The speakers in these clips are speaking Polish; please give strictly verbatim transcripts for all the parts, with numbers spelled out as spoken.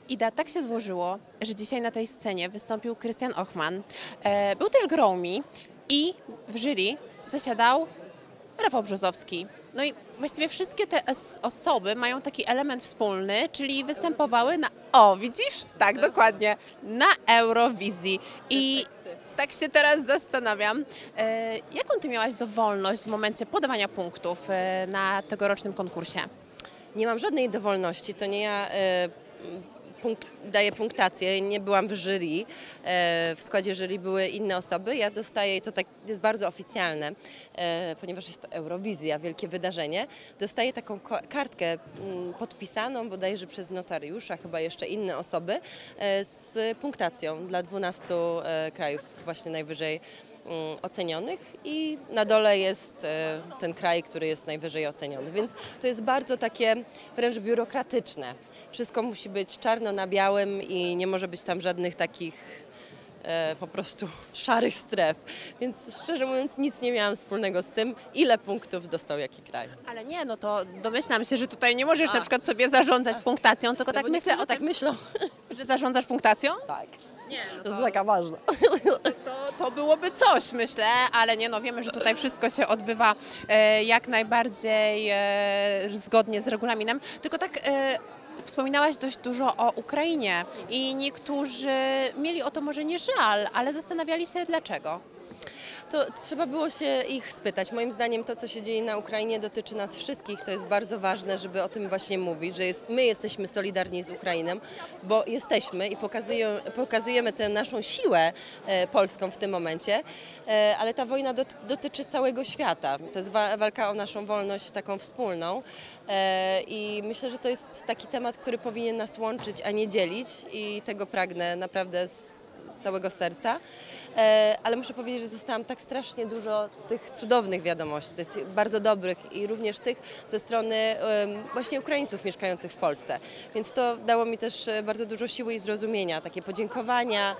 Ida, tak się złożyło, że dzisiaj na tej scenie wystąpił Krystian Ochman. E, był też Gromi i w jury zasiadał Rafał Brzozowski. No i właściwie wszystkie te os- osoby mają taki element wspólny, czyli występowały na... O, widzisz? Tak, dokładnie. Na Eurowizji. I tak się teraz zastanawiam, e, jaką ty miałaś dowolność w momencie podawania punktów e, na tegorocznym konkursie? Nie mam żadnej dowolności, to nie ja e, punkt, daję punktację, nie byłam w jury, e, w składzie jury były inne osoby, ja dostaję, i to tak jest bardzo oficjalne, e, ponieważ jest to Eurowizja, wielkie wydarzenie, dostaję taką ko- kartkę m, podpisaną bodajże przez notariusza, chyba jeszcze inne osoby, e, z punktacją dla dwunastu e, krajów właśnie najwyżej ocenionych i na dole jest ten kraj, który jest najwyżej oceniony. Więc to jest bardzo takie wręcz biurokratyczne. Wszystko musi być czarno na białym i nie może być tam żadnych takich e, po prostu szarych stref. Więc szczerze mówiąc nic nie miałam wspólnego z tym, ile punktów dostał jaki kraj. Ale nie, no to domyślam się, że tutaj nie możesz A. na przykład sobie zarządzać punktacją, tylko tak Bo myślę niektórzy o tak tym, myślą. że zarządzasz punktacją? Tak. Nie, no To jest taka ważna. To, to byłoby coś, myślę, ale nie, no wiemy, że tutaj wszystko się odbywa e, jak najbardziej e, zgodnie z regulaminem. Tylko tak e, wspominałaś dość dużo o Ukrainie i niektórzy mieli o to może nie żal, ale zastanawiali się dlaczego. To trzeba było się ich spytać. Moim zdaniem to, co się dzieje na Ukrainie, dotyczy nas wszystkich. To jest bardzo ważne, żeby o tym właśnie mówić, że jest, my jesteśmy solidarni z Ukrainą, bo jesteśmy i pokazujemy, pokazujemy tę naszą siłę e, polską w tym momencie, e, ale ta wojna dot, dotyczy całego świata. To jest wa, walka o naszą wolność taką wspólną e, i myślę, że to jest taki temat, który powinien nas łączyć, a nie dzielić i tego pragnę naprawdę z z całego serca, ale muszę powiedzieć, że dostałam tak strasznie dużo tych cudownych wiadomości, tych bardzo dobrych i również tych ze strony właśnie Ukraińców mieszkających w Polsce. Więc to dało mi też bardzo dużo siły i zrozumienia, takie podziękowania,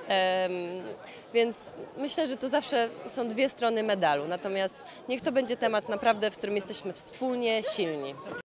więc myślę, że to zawsze są dwie strony medalu, natomiast niech to będzie temat naprawdę, w którym jesteśmy wspólnie silni.